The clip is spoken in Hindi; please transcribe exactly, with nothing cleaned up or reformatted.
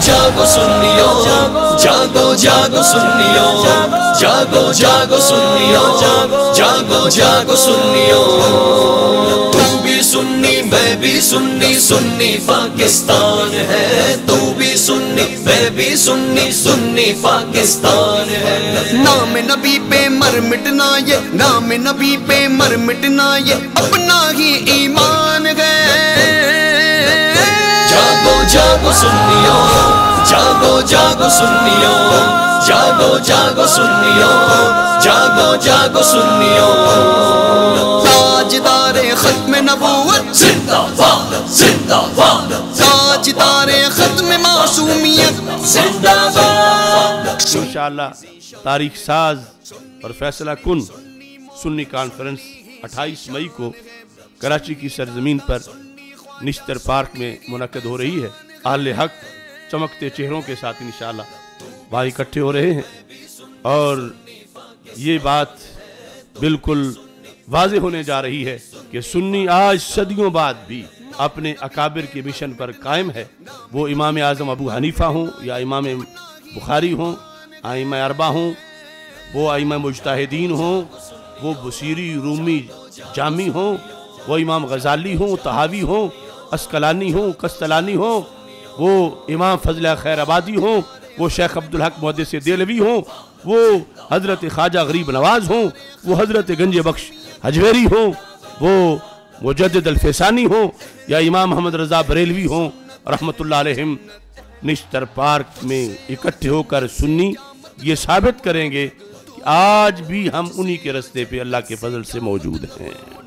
जागो सुन्नियो, जागो जागो सुन्नियो, जागो जागो सुन्नियो, जागो जागो सुन्नियो। तू भी सुन्नी मैं भी सुन्नी, सुन्नी पाकिस्तान है। तू भी सुन्नी मैं भी सुन्नी, सुन्नी पाकिस्तान है। नाम नबी पे मर मिटना ये, नाम नबी पे मर मिटना ये अपना ही ईमान है। जागो जागो सुन्नियो, जागो जागो सुन्नियो, जागो जागो सुन्नियो, जागो जागो सुन्नियो। ताजदारे खत्म नबूवत जिंदाबाद जिंदाबाद, ताजदारे खत्म मासूमियत जिंदाबाद। इंशाअल्लाह तारीख साज और फैसला कुन सुन्नी कॉन्फ्रेंस अट्ठाईस मई को कराची की सरजमीन पर निश्तर पार्क में मुनक्कद हो रही है। अहले हक चमकते चेहरों के साथ इंशाअल्लाह वहाँ इकट्ठे हो रहे हैं और ये बात बिल्कुल वाज़े होने जा रही है कि सुन्नी आज सदियों बाद भी अपने अकाबिर के मिशन पर कायम है। वो इमाम आज़म अबू हनीफ़ा हों या इमाम बुखारी हों, आइमा अरबा हों, वो आइमा मुज्तहिदीन हों, वो बुसीरी रूमी जामी हों, वो इमाम गज़ाली हों, तहावी हों, अस्कलानी हों, कस्तलानी हों, वो इमाम फजल खैर आबादी हों, वो शेख अब्दुल हक मुहद्दिस देलवी हों, वो हज़रत ख्वाजा गरीब नवाज हों, वो हज़रत गंज बख्श हजवेरी हों, वो मुजद्दिद अल-फैसानी हों या इमाम मोहम्मद रज़ा बरेलवी हों रहमतुल्लाह अलैहिम, निश्तर पार्क में इकट्ठे होकर सुन्नी ये साबित करेंगे कि आज भी हम उन्हीं के रास्ते पे अल्लाह के फजल से मौजूद हैं।